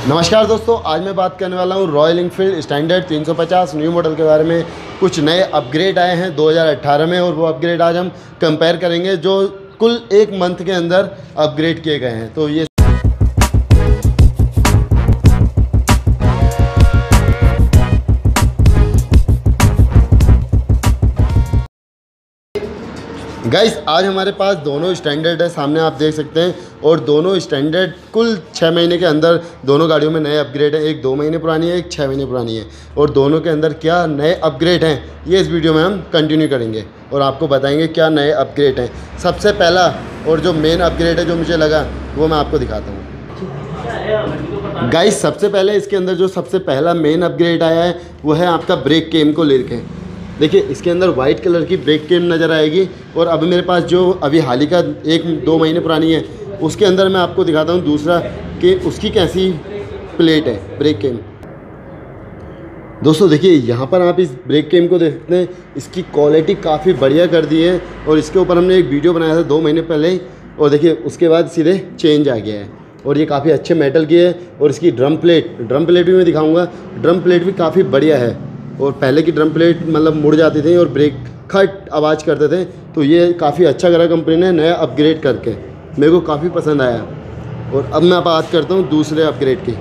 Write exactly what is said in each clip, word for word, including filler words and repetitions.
नमस्कार दोस्तों, आज मैं बात करने वाला हूँ रॉयल एनफील्ड स्टैंडर्ड तीन सौ पचास न्यू मॉडल के बारे में। कुछ नए अपग्रेड आए हैं दो हज़ार अठारह में और वो अपग्रेड आज हम कंपेयर करेंगे जो कुल एक मंथ के अंदर अपग्रेड किए गए हैं। तो ये गाइस आज हमारे पास दोनों स्टैंडर्ड है, सामने आप देख सकते हैं। और दोनों स्टैंडर्ड कुल छः महीने के अंदर दोनों गाड़ियों में नए अपग्रेड है। एक दो महीने पुरानी है, एक छः महीने पुरानी है। और दोनों के अंदर क्या नए अपग्रेड हैं ये इस वीडियो में हम कंटिन्यू करेंगे और आपको बताएंगे क्या नए अपग्रेड हैं। सबसे पहला और जो मेन अपग्रेड है जो मुझे लगा वो मैं आपको दिखाता हूँ। गाइस सबसे पहले इसके अंदर जो सबसे पहला मेन अपग्रेड आया है वो है आपका ब्रेक केम को लेकर। देखिए इसके अंदर वाइट कलर की ब्रेक केम नज़र आएगी। और अब मेरे पास जो अभी हाल ही का एक दो महीने पुरानी है उसके अंदर मैं आपको दिखाता हूँ दूसरा कि उसकी कैसी प्लेट है ब्रेक केम। दोस्तों देखिए यहाँ पर आप इस ब्रेक केम को देख सकते हैं, इसकी क्वालिटी काफ़ी बढ़िया कर दी है। और इसके ऊपर हमने एक वीडियो बनाया था दो महीने पहले ही, और देखिए उसके बाद सीधे चेंज आ गया है और ये काफ़ी अच्छे मेटल की है। और इसकी ड्रम प्लेट ड्रम प्लेट भी मैं दिखाऊँगा, ड्रम प्लेट भी काफ़ी बढ़िया है। और पहले की ड्रम प्लेट मतलब मुड़ जाती थी और ब्रेक खट आवाज़ करते थे, तो ये काफ़ी अच्छा करा कंपनी ने नया अपग्रेड करके, मेरे को काफ़ी पसंद आया। और अब मैं बात करता हूँ दूसरे अपग्रेड की।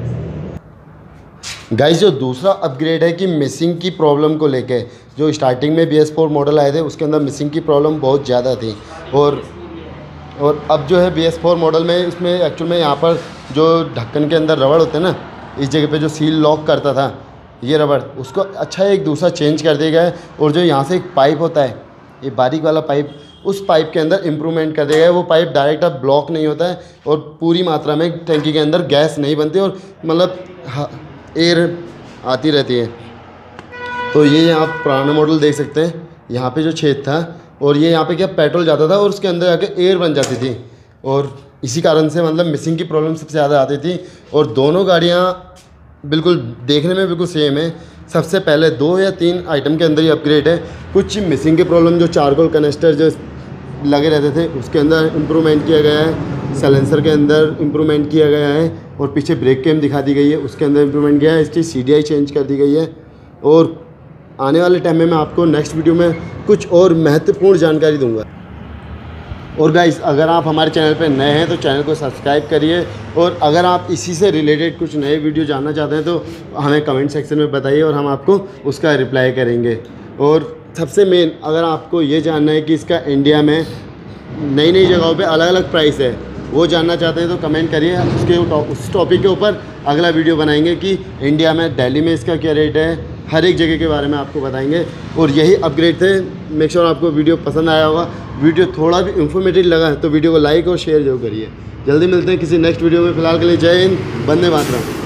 गाइस जो दूसरा अपग्रेड है कि मिसिंग की प्रॉब्लम को लेके, जो स्टार्टिंग में बी एस फोर मॉडल आए थे उसके अंदर मिसिंग की प्रॉब्लम बहुत ज़्यादा थी। और और अब जो है बी एस फोर मॉडल में इसमें एक्चुअल में यहाँ पर जो ढक्कन के अंदर रबड़ होते हैं ना, इस जगह पे जो सील लॉक करता था ये रबड़, उसको अच्छा एक दूसरा चेंज कर दिया गया है। और जो यहाँ से एक पाइप होता है, ये बारीक वाला पाइप, उस पाइप के अंदर इम्प्रूवमेंट कर दिया गया है। वो पाइप डायरेक्ट अब ब्लॉक नहीं होता है और पूरी मात्रा में टंकी के अंदर गैस नहीं बनती और मतलब एयर आती रहती है। तो ये आप पुराना मॉडल देख सकते हैं, यहाँ पे जो छेद था और ये यहाँ पे क्या पेट्रोल जाता था और उसके अंदर जाके एयर बन जाती थी। और इसी कारण से मतलब मिसिंग की प्रॉब्लम सबसे ज़्यादा आती थी। और दोनों गाड़ियाँ बिल्कुल देखने में बिल्कुल सेम है। सबसे पहले दो या तीन आइटम के अंदर ही अपग्रेड है। कुछ मिसिंग के प्रॉब्लम जो चारकोल कनेक्टर जो लगे रहते थे उसके अंदर इम्प्रूवमेंट किया गया है, साइलेंसर के अंदर इम्प्रूवमेंट किया गया है और पीछे ब्रेक केम दिखा दी गई है उसके अंदर इम्प्रूवमेंट किया है। इसकी सी डी आई चेंज कर दी गई है। और आने वाले टाइम में मैं आपको नेक्स्ट वीडियो में कुछ और महत्वपूर्ण जानकारी दूँगा। और गाइस अगर आप हमारे चैनल पर नए हैं तो चैनल को सब्सक्राइब करिए। और अगर आप इसी से रिलेटेड कुछ नए वीडियो जानना चाहते हैं तो हमें कमेंट सेक्शन में बताइए और हम आपको उसका रिप्लाई करेंगे। और सबसे मेन अगर आपको ये जानना है कि इसका इंडिया में नई नई जगहों पे अलग अलग प्राइस है, वो जानना चाहते हैं तो कमेंट करिए। उसके उस टॉपिक के ऊपर अगला वीडियो बनाएंगे कि इंडिया में दिल्ली में इसका क्या रेट है, हर एक जगह के बारे में आपको बताएंगे। और यही अपग्रेड थे। मेक श्योर आपको वीडियो पसंद आया होगा। वीडियो थोड़ा भी इन्फॉर्मेटिव लगा है तो वीडियो को लाइक और शेयर जरूर करिए। जल्दी मिलते हैं किसी नेक्स्ट वीडियो में। फिलहाल के लिए जय हिंद, वंदे मातरम।